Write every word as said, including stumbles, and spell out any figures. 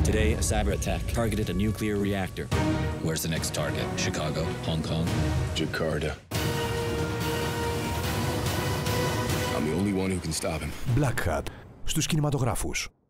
Today, a cyber attack targeted a nuclear reactor. Where's the next target? Chicago? Hong Kong? Jakarta. I'm the only one who can stop him. Black Hat στους κινηματογράφους.